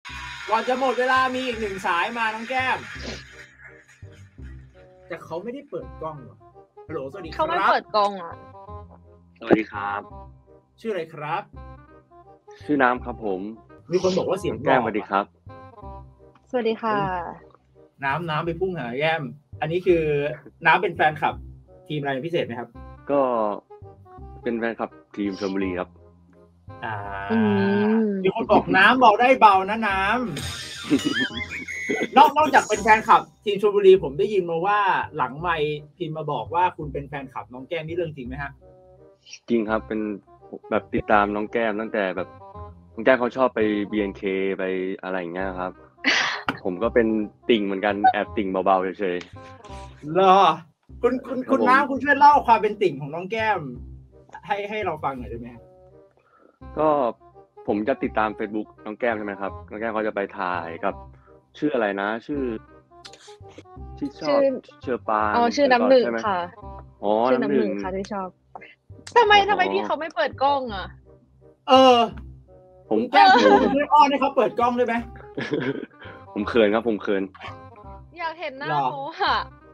ก่อนจะหมดเวลามีอีกหนึ่งสายมาน้องแก้มแต่เขาไม่ได้เปิดกล้องหรอฮัลโหลสวัสดีครับเขาไม่เปิดกล้องอ่ะสวัสดีครับชื่ออะไรครับชื่อน้ำครับผมมีคนบอกว่าเสียงแก้มสวัสดีครับสวัสดีค่ะน้ำไปพุ่งหาแก้มอันนี้คือน้ำเป็นแฟนคลับทีมอะไรพิเศษไหมครับก็เป็นแฟนคลับทีมชลบุรีครับมีคนบอกน้ำเบาได้เบานะน้ำ นอกจากเป็นแฟนคลับทีมชลบุรีผมได้ยินมาว่าหลังไมค์พิมพ์มาบอกว่าคุณเป็นแฟนคลับน้องแก้มนี่เรื่องจริงไหมฮะจริงครับเป็นแบบติดตามน้องแก้มตั้งแต่แบบน้องแก้มเขาชอบไป BNK ไปอะไรอย่างเงี้ยครับ ผมก็เป็นติ่งเหมือนกันแอบติ่งเบาๆเฉยๆเหรอคุณน้ำคุณช่วยเล่าความเป็นติ่งของน้องแก้มให้เราฟังหน่อยได้ไหมก็ผมจะติดตาม Facebook น้องแก้มใช่ไหมครับน้องแก้มเขาจะไปถ่ายกับชื่ออะไรนะชื่อชอบเชอปานชื่อน้ำหนึ่งค่ะชื่อน้ำหนึ่งค่ะที่ชอบทำไมพี่เขาไม่เปิดกล้องอ่ะผมแก้มช่วยอ้อนให้เขาเปิดกล้องได้ไหมผมเขินครับผมเขินอยากเห็นหน้าเขาค่ะ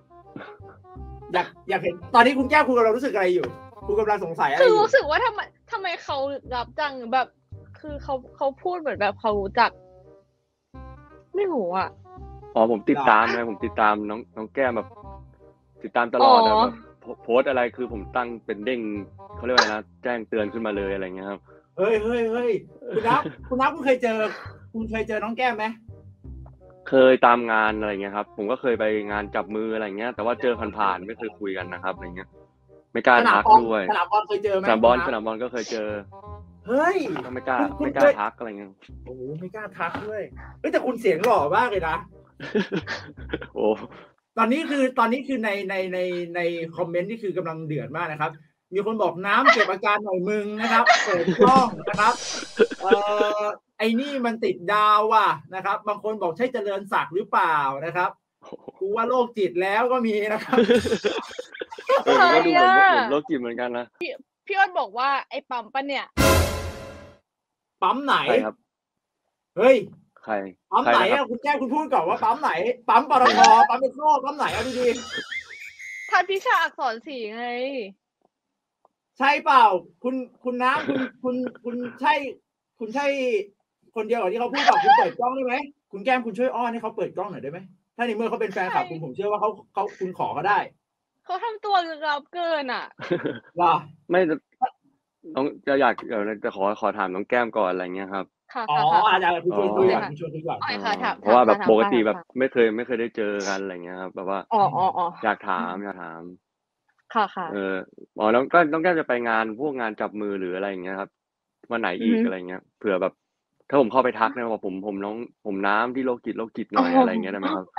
อยากเห็นตอนนี้คุณแก้มคุณกำลังรู้สึกอะไรอยู่คุณกำลังสงสัยอะไรคือรู้สึกว่าทำไมเขารับจังแบบคือเขาพูดเหมือนแบบเขารู้จักไม่รู้อ่ะผมติดตามนะผมติดตามน้องแก้มแบบติดตามตลอดแบบโพสอะไรคือผมตั้งเป็นเด้งเขาเรียกว่านะแจ้งเตือนขึ้นมาเลยอะไรเงี้ยครับเฮ้ยคุณนับคุณเคยเจอน้องแก้มไหมเคยตามงานอะไรเงี้ยครับผมก็เคยไปงานจับมืออะไรเงี้ยแต่ว่าเจอผ่านๆไม่เคยคุยกันนะครับอะไรเงี้ยไม่กล้าทักด้วยสนามบอลเคยเจอไหมสนามบอลก็เคยเจอเฮ้ยไม่กล้าทักอะไรเงี้ยโอ้ไม่กล้าทักด้วยแต่คุณเสียงหล่อมากเลยนะโอ้ตอนนี้คือในคอมเมนต์นี่คือกำลังเดือดมากนะครับมีคนบอกน้ำเก็บอาการหน่อยมึงนะครับเปิดกล้องนะครับไอ้นี่มันติดดาวว่ะนะครับบางคนบอกใช่เจริญศักดิ์หรือเปล่านะครับกูว่าโรคจิตแล้วก็มีนะครับก็ดูเหมือนโรคจิตเหมือนกันนะพี่อ้นบอกว่าไอ้ปั๊มปะเนี่ยปั๊มไหนครับเฮ้ยใครปั๊มไหนอ่ะคุณแก้คุณพูดก่อนว่าปั๊มไหนปั๊มปตทปั๊มเมโทรปั๊มไหนเอาดีๆทันพิชาอักษรศรีไงใช่เปล่าคุณน้ำคุณใช่คนเดียวกับที่เขาพูดกับคุณเปิดกล้องได้ไหมคุณแก้มคุณช่วยอ้อนให้เขาเปิดกล้องหน่อยได้ไหมถ้าในเมื่อเขาเป็นแฟนคลับผมเชื่อว่าเขาคุณขอเขาได้เขาทำตัวลึกลับเกินอ่ะล่ะไม่น้องจะขอถามน้องแก้มก่อนอะไรเงี้ยครับอาจารย์คุณชวนคุยก่อนเพราะว่าแบบปกติแบบไม่เคยได้เจอกันอะไรเงี้ยครับแบบว่าอยากถามค่ะน้องแก้มจะไปพวกงานจับมือหรืออะไรอย่างเงี้ยครับวันไหนอีกอะไรเงี้ยเผื่อแบบถ้าผมเข้าไปทักเนี่ยว่าผมน้ำที่โรคจิตหน่อยอะไรเงี้ยได้ไหมครับ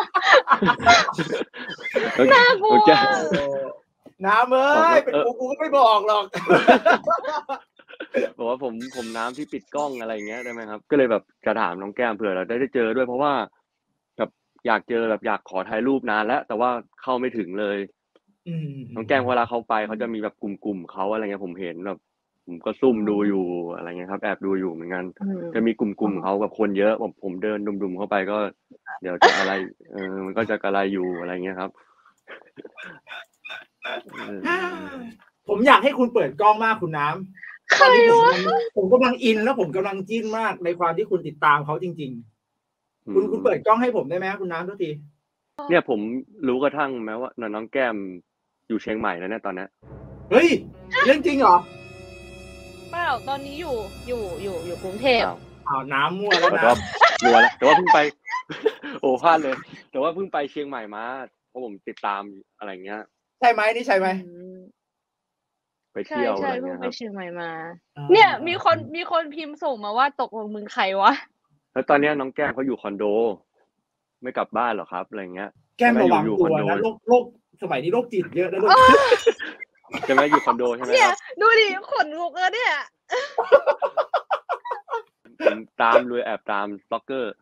น่ากลัวน้ำเป็นกูก็ไม่บอกหรอกบอกว่าผมน้ำที่ปิดกล้องอะไรเงี้ยได้ไหมครับก็เลยแบบจะถามน้องแก้มเผื่อเราได้เจอด้วยเพราะว่าแบบอยากเจอแบบอยากขอถ่ายรูปนานแล้วแต่ว่าเข้าไม่ถึงเลยน้องแก้มเวลาเขาไปเขาจะมีแบบกลุ่มเขาอะไรเงี้ยผมเห็นแบบผมก็ซุ่มดูอยู่อะไรเงี้ยครับแอบดูอยู่เหมือนกันจะมีกลุ่มเขาแบบคนเยอะผมเดินดุมๆเข้าไปก็เดี๋ยวจะอะไรมันก็จะกระไรอยู่อะไรเงี้ยครับผมอยากให้คุณเปิดกล้องมากคุณน้ำตอนนี้ผมกำลังอินแล้วผมกำลังจิ้นมากในความที่คุณติดตามเขาจริงๆคุณเปิดกล้องให้ผมได้ไหมคุณน้ำทุกทีเนี่ยผมรู้กระทั่งแม้ว่าน้องแก้มอยู่เชียงใหม่แล้วเนี่ยตอนนี้เฮ้ยเรื่องจริงเหรอเปล่าตอนนี้อยู่กรุงเทพน้ำมั่วแล้วนะมั่วแล้วแต่ว่าเพิ่งไปโอ้พลาดเลยแต่ว่าเพิ่งไปเชียงใหม่มาเพราะผมติดตามอะไรเงี้ยใช่ไหมนี่ใช่ไหมไปเที่ยวอะไรเงี้ยไปเชียงใหม่มาเนี่ยมีคนพิมพ์ส่งมาว่าตกลงมึงใครวะแล้วตอนนี้น้องแก้มเขาอยู่คอนโดไม่กลับบ้านหรอครับอะไรเงี้ยแก้มระวังตัวนะโรคสมัยนี้โรคจิตเยอะนะลูกจะไม่อยู่คอนโดใช่ไหมเนี่ยดูดิขนลุกเลยเนี่ยผมตามเลยแอบตามสต็อกเกอร์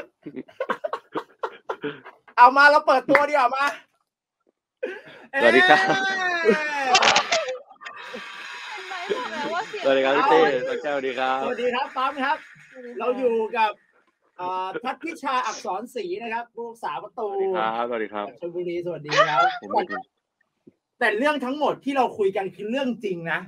เอามาเราเปิดตัวดีกว่ามาสวัสดีครับสวัสดีครับพี่เต้สวัสดีครับสวัสดีครับปั๊มครับเราอยู่กับพัฒพิชาอักษรศรีนะครับผู้รักษาประตูสวัสดีครับชลบุรีสวัสดีครับแต่เรื่องทั้งหมดที่เราคุยกันคือเรื่องจริงนะ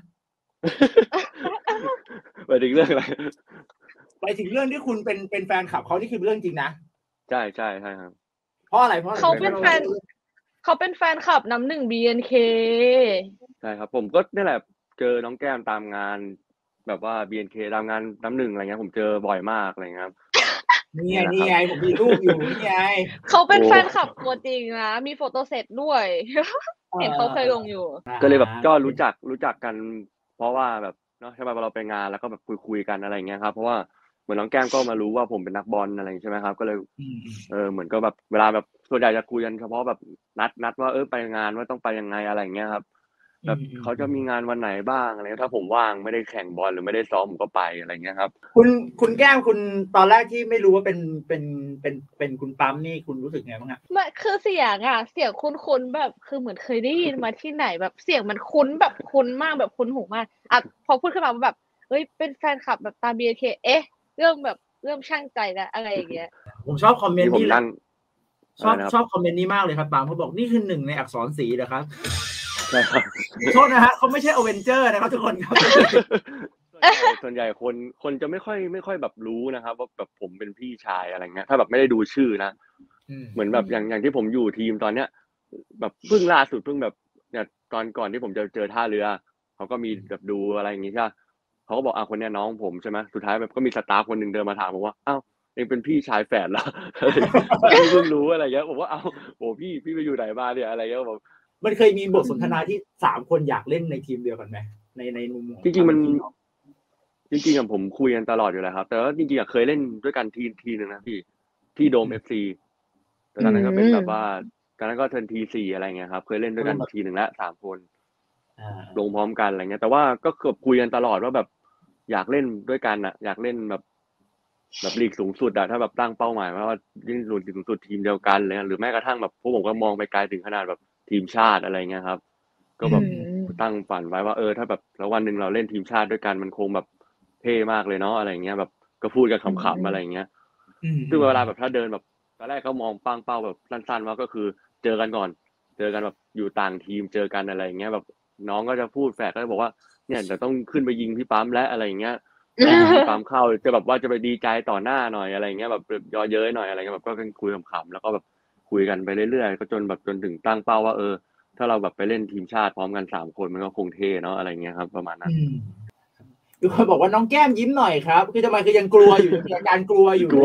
ไปถึงเรื่องอะไรไปถึงเรื่องที่คุณเป็นแฟนคลับเขานี่คือเรื่องจริงนะใช่ใช่ใช่ครับเพราะอะไรเขาเป็นแฟนคลับน้ำหนึ่ง BNK ใช่ครับผมก็นี่แหละเจอน้องแก้มตามงานแบบว่า BNK ตามงานน้ำหนึ่งอะไรเงี้ยผมเจอบ่อยมากอะไรเงี้ยครับนี่ไงผมมีรูปอยู่นี่ไงเขาเป็นแฟนคลับตัวจริงนะมีโฟโต้เซตด้วยเห็นเขาเคยลงอยู่ก็เลยแบบก็รู้จักกันเพราะว่าแบบเนาะใช่ไหมเราไปงานแล้วก็แบบคุยกันอะไรเงี้ยครับเพราะว่าเหมือนน้องแก้มก็มารู้ว่าผมเป็นนักบอลอะไรใช่ไหมครับก็เลยเหมือนก็แบบเวลาแบบส่วนใหญ่จะคุยกันเฉพาะแบบนัดว่าไปงานว่าต้องไปยังไงอะไรเงี้ยครับแบบเขาจะมีงานวันไหนบ้างอะไรถ้าผมว่างไม่ได้แข่งบอลหรือไม่ได้ซ้อมผมก็ไปอะไรเงี้ยครับคุณแก้มคุณตอนแรกที่ไม่รู้ว่าเป็นคุณปั๊มนี่คุณรู้สึกไงบ้างอ่ะไม่คือเสียงคุ้นแบบคือเหมือนเคยได้ยินมาที่ไหนแบบเสียงมันคุ้นแบบคุ้นมากแบบคุ้นหูมากพอพูดขึ้นมาแบบเอ้ยเป็นแฟนคลับแบบตาม BNK เริ่มช่างใจแล้วอะไรอย่างเงี้ยผมชอบคอมเมนต์นี้ชอบคอมเมนต์นี้มากเลยครับปั๊มเขาบอกนี่คือหนึ่งในอักษรศรีเหรอครับใช่ครับโทษนะฮะเขาไม่ใช่อเวนเจอร์นะครับทุกคนครับส่วนใหญ่คนจะไม่ค่อยแบบรู้นะครับว่าแบบผมเป็นพี่ชายอะไรเงี้ยถ้าแบบไม่ได้ดูชื่อนะเหมือนแบบอย่างที่ผมอยู่ทีมตอนเนี้ยแบบเพิ่งล่าสุดเพิ่งแบบเนี่ยก่อนที่ผมจะเจอท่าเรือเขาก็มีแบบดูอะไรอย่างงี้ใช่เขาก็บอกคนเนี้ยน้องผมใช่ไหมสุดท้ายแบบก็มีสตาฟคนหนึ่งเดินมาถามผมว่าอ้าวเองเป็นพี่ชายแฝดเหรอเพิ่งรู้อะไรเงี้ยผมว่าโอ้พี่ไปอยู่ไหนมาเนี่ยอะไรเงี้ยแบบมันเคยมีบทสนทนาที่3คนอยากเล่นในทีมเดียวกันไหมในมุมมองจริงๆมันจริงๆผมคุยกันตลอดอยู่แล้วครับแต่ว่าจริงๆเคยเล่นด้วยกันทีนึงนะพี่ที่โดม FC แต่ตอนนั้นก็เป็นแบบว่าตอนนั้นก็เทิร์นที4อะไรเงี้ยครับเคยเล่นด้วยกันทีนึงแล้ว3คนลงพร้อมกันอะไรเงี้ยแต่ว่าก็เกือบคุยกันตลอดว่าแบบอยากเล่นด้วยกันอ่ะอยากเล่นแบบลีกสูงสุดอ่ะถ้าแบบตั้งเป้าหมายว่ายิ่งลีกสูงสุดทีมเดียวกันเลยหรือแม้กระทั่งแบบพวกผมก็มองไปไกลถึงขนาดแบบทีมชาติอะไรเงี้ยครับก็แบบตั้งฝันไว้ว่าถ้าแบบแล้ววันนึงเราเล่นทีมชาติด้วยกันมันคงแบบเท่มากเลยเนาะอะไรเงี้ยแบบก็พูดกันขำๆอะไรเงี้ยซึ่งเวลาแบบถ้าเดินแบบตอนแรกก็มองปังเป้าแบบสั้นๆว่าก็คือเจอกันก่อนเจอกันแบบอยู่ต่างทีมเจอกันอะไรเงี้ยแบบน้องก็จะพูดแฝดก็จะบอกว่าเนี่ยเดี๋ยวต้องขึ้นไปยิงพี่ปั๊มและอะไรเงี้ยพี่ปั๊มเข้าจะแบบว่าจะไปดีใจต่อหน้าหน่อยอะไรเงี้ยแบบย่อเย้ยหน่อยอะไรเงี้ยแบบก็คุยขำๆแล้วก็แบบคุยกันไปเรื่อยๆก็จนถึงตั้งเป้าว่าถ้าเราแบบไปเล่นทีมชาติพร้อมกัน3คนมันก็คงเท่เนาะอะไรเงี้ยครับประมาณนั้นทุกคนบอกว่าน้องแก้มยิ้มหน่อยครับคือทำไมคือยังกลัวอยู่มีอาการกลัวอยู่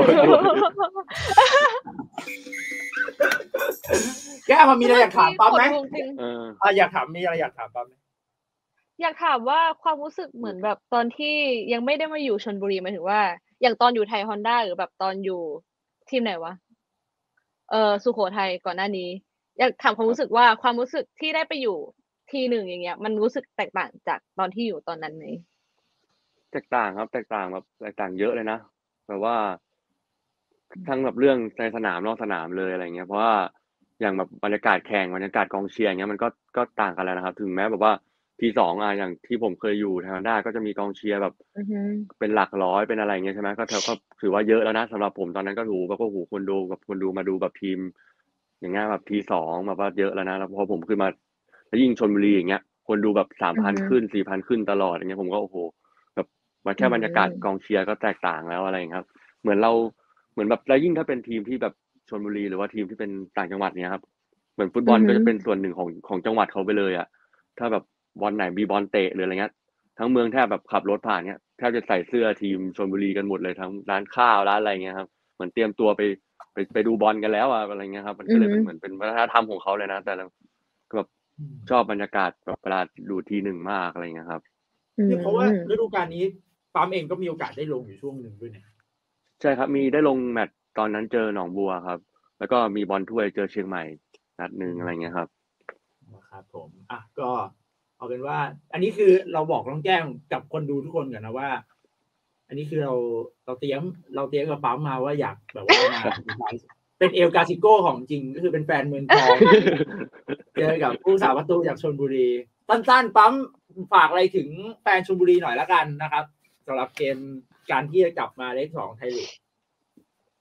แก้มมีอะไรอยากถามปั๊มไหมอยากถามมีอะไรอยากถามปั๊มไหมอยากถามว่าความรู้สึกเหมือนแบบตอนที่ยังไม่ได้มาอยู่ชลบุรีหมายถึงว่าอย่างตอนอยู่ไทยฮอนด้าหรือแบบตอนอยู่ทีมไหนวะสุโขทัยก่อนหน้านี้อยากถามความรู้สึกว่าความรู้สึกที่ได้ไปอยู่ทีหนึ่งอย่างเงี้ยมันรู้สึกแตกต่างจากตอนที่อยู่ตอนนั้นไหมแตกต่างครับแตกต่างเยอะเลยนะแบบว่าทั้งแบบเรื่องในสนามนอกสนามเลยอะไรเงี้ยเพราะว่าอย่างแบบบรรยากาศแข่งบรรยากาศกองเชียร์เงี้ยมันก็ต่างกันแล้วนะครับถึงแม้แบบว่าที2อย่างที่ผมเคยอยู่ไทยฮอนด้าก็จะมีกองเชียร์แบบเป็นหลักร้อยเป็นอะไรเงี้ยใช่ไหมก็ถือว่าเยอะแล้วนะสำหรับผมตอนนั้นก็หูแบบก็หูคนดูมาดูแบบทีมอย่างเงี้ยแบบที2แบบว่าเยอะแล้วนะแล้วพอผมขึ้นมาแล้วยิ่งชลบุรีอย่างเงี้ยคนดูแบบ3,000ขึ้น4,000ขึ้นตลอดอย่างเงี้ยผมก็โอ้โหแบบมาแค่บรรยากาศกองเชียร์ก็แตกต่างแล้วอะไรครับเหมือนแบบแล้วยิ่งถ้าเป็นทีมที่แบบชลบุรีหรือว่าทีมที่เป็นต่างจังหวัดเนี้ยครับเหมือนฟุตบอลก็จะเป็นส่วนหนึ่งของจังหวัดเขาไปเลยอ่ะถ้าแบบบอลไหนมีบอลเตะหรืออะไรเงี้ยทั้งเมืองแทบแบบขับรถผ่านเนี้ยแทบจะใส่เสื้อทีมชลบุรีกันหมดเลยทั้งร้านข้าวร้านอะไรเงี้ยครับเหมือนเตรียมตัวไปดูบอลกันแล้วอะไรเงี้ยครับมันก็เลยเป็นเหมือนเป็นวัฒนธรรมของเขาเลยนะแต่แบบชอบบรรยากาศแบบเวลาดูทีหนึ่งมากอะไรเงี้ยครับนี่เพราะว่าฤดูกาลนี้ปั๊มเองก็มีโอกาสได้ลงอยู่ช่วงหนึ่งด้วยเนี่ยใช่ครับมีได้ลงแมตช์ตอนนั้นเจอหนองบัวครับแล้วก็มีบอลถ้วยเจอเชียงใหม่นัดนึงอะไรเงี้ยครับครับผมก็เอาเป็นว่าอันนี้คือเราบอกน้องแก้มกับคนดูทุกคนก่อนนะว่าอันนี้คือเราเตรียมกับปั๊มมาว่าอยากแบบว่ามาเป็นเอลกาซิโก้ของจริงก็คือเป็นแฟนเมืองทองเจอกับผู้สาประตูจากชลบุรีสั้นๆปั๊มฝากอะไรถึงแฟนชลบุรีหน่อยละกันนะครับสำหรับเกมการที่จะกลับมาเลข2ไทยลีก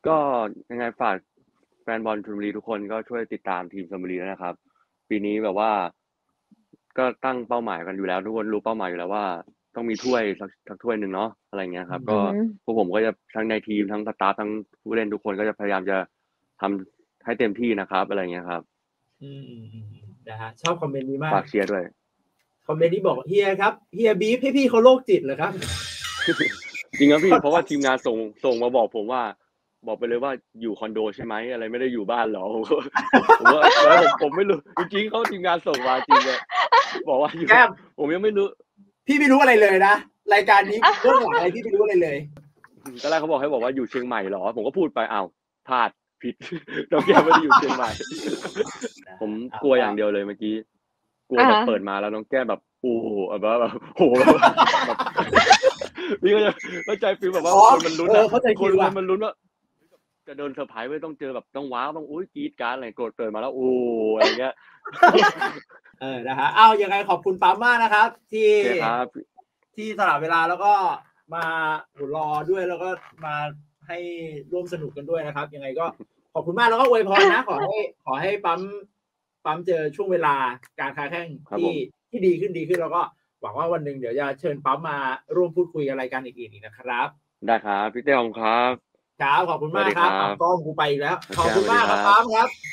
ก็ยังไงฝากแฟนบอลชลบุรีทุกคนก็ช่วยติดตามทีมชลบุรีด้วยนะครับ ปีนี้แบบว่า ก็ตั้งเป้าหมายกันอยู่แล้วทุกคนรู้เป้าหมายอยู่แล้วว่าต้องมีถ้วยสักถ้วยหนึ่งเนาะอะไรเงี้ยครับ ก็พวกผมก็จะทั้งในทีมทั้งสตาฟทั้งผู้เล่นทุกคนก็จะพยายามจะทำให้เต็มที่นะครับอะไรเงี้ยครับนะฮะชอบคอมเมนต์นี้มากฝากเชียร์ด้วยคอมเมนต์นี้บอกเฮียครับเฮียบีฟให้พี่เขาโรคจิตเหรอครับจริงครับพี่เพราะว่าทีมงานส่งมาบอกผมว่าบอกไปเลยว่าอยู่คอนโดใช่ไหมอะไรไม่ได้อยู่บ้านหรอผมว่าแล้วผมไม่รู้จริงๆเขาทีมงานส่งมาจริงเลยบอกว่าอยู่ผมยังไม่รู้พี่ไม่รู้อะไรเลยนะรายการนี้เรื่องหลังอะไรพี่ไม่รู้อะไรเลยตอนแรกเขาบอกให้บอกว่าอยู่เชียงใหม่หรอผมก็พูดไปอ้าวพลาดผิดน้องแก้มไม่ได้อยู่เชียงใหม่ผมกลัวอย่างเดียวเลยเมื่อกี้กลัวแบบเปิดมาแล้วน้องแก้มแบบโอ้โหแบบโหนี่ก็จะเข้าใจฟีลแบบว่าคนมันลุ้นอะคนมันลุ้นว่าจะโดนเซอร์ไพรส์ไม่ต้องเจอแบบต้องว้าวต้องอุ้ยกรี๊ดการ์ดอะไรกดเปิดมาแล้วโอ้อะไรเงี้ยนะฮะเอายังไงขอบคุณปั๊มมากนะครับที่สละเวลาแล้วก็มาหัวรอด้วยแล้วก็มาให้ร่วมสนุกกันด้วยนะครับยังไงก็ขอบคุณมากแล้วก็อวยพรนะขอให้ปั๊มเจอช่วงเวลาการค้าแข่งที่ดีขึ้นแล้วก็หวังว่าวันหนึ่งเดี๋ยวจะเชิญปั๊มมาร่วมพูดคุยอะไรกันอีกนะครับได้ครับพี่เต้ขอบคุณครับขอบคุณมากครับกล้องกูไปแล้วขอบคุณมากครับปั๊มครับ